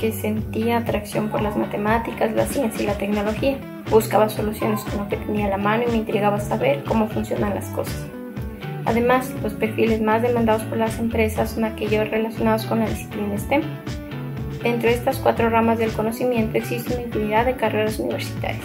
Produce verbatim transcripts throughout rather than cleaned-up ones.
porque sentía atracción por las matemáticas, la ciencia y la tecnología. Buscaba soluciones con lo que tenía a la mano y me intrigaba saber cómo funcionan las cosas. Además, los perfiles más demandados por las empresas son aquellos relacionados con la disciplina STEM. Dentro de estas cuatro ramas del conocimiento existe una infinidad de carreras universitarias.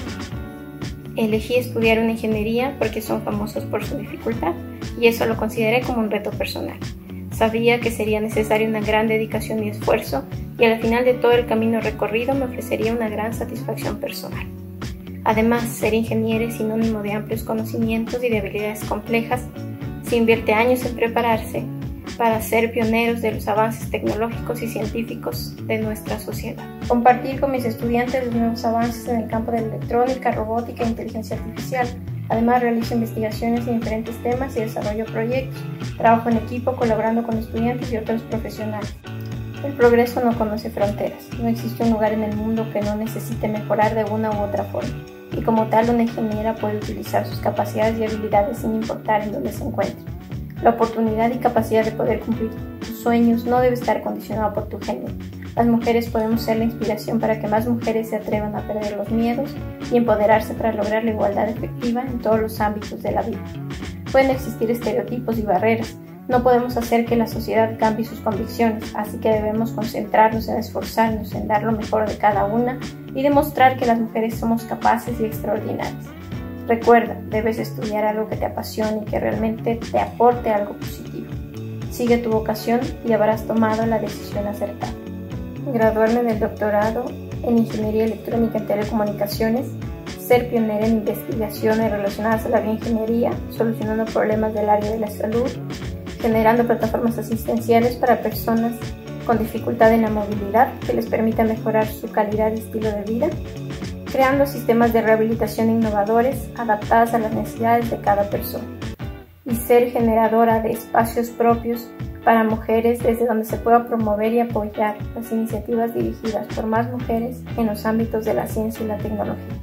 Elegí estudiar una ingeniería porque son famosos por su dificultad y eso lo consideré como un reto personal. Sabía que sería necesaria una gran dedicación y esfuerzo y al final de todo el camino recorrido me ofrecería una gran satisfacción personal. Además, ser ingeniero es sinónimo de amplios conocimientos y de habilidades complejas. Se invierte años en prepararse para ser pioneros de los avances tecnológicos y científicos de nuestra sociedad. Compartir con mis estudiantes los nuevos avances en el campo de la electrónica, robótica e inteligencia artificial. Además, realizo investigaciones en diferentes temas y desarrollo proyectos. Trabajo en equipo colaborando con estudiantes y otros profesionales. El progreso no conoce fronteras. No existe un lugar en el mundo que no necesite mejorar de una u otra forma. Y como tal, una ingeniera puede utilizar sus capacidades y habilidades sin importar en dónde se encuentre. La oportunidad y capacidad de poder cumplir tus sueños no debe estar condicionada por tu género. Las mujeres podemos ser la inspiración para que más mujeres se atrevan a perder los miedos y empoderarse para lograr la igualdad efectiva en todos los ámbitos de la vida. Pueden existir estereotipos y barreras. No podemos hacer que la sociedad cambie sus convicciones, así que debemos concentrarnos en esforzarnos, en dar lo mejor de cada una y demostrar que las mujeres somos capaces y extraordinarias. Recuerda, debes estudiar algo que te apasione y que realmente te aporte algo positivo. Sigue tu vocación y habrás tomado la decisión acertada. Graduarme del doctorado en Ingeniería Electrónica en Telecomunicaciones, ser pionera en investigaciones relacionadas a la bioingeniería, solucionando problemas del área de la salud, generando plataformas asistenciales para personas con dificultad en la movilidad que les permita mejorar su calidad y estilo de vida, creando sistemas de rehabilitación innovadores adaptados a las necesidades de cada persona, y ser generadora de espacios propios para mujeres desde donde se pueda promover y apoyar las iniciativas dirigidas por más mujeres en los ámbitos de la ciencia y la tecnología.